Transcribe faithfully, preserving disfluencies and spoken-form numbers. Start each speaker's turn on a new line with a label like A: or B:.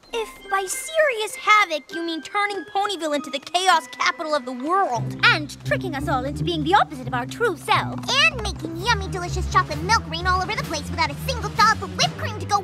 A: If by serious havoc you mean turning Ponyville into the chaos capital of the world.
B: And tricking us all into being the opposite of our true selves.
C: And making yummy, delicious chocolate milk rain all over the place without a single dollop of whipped cream to go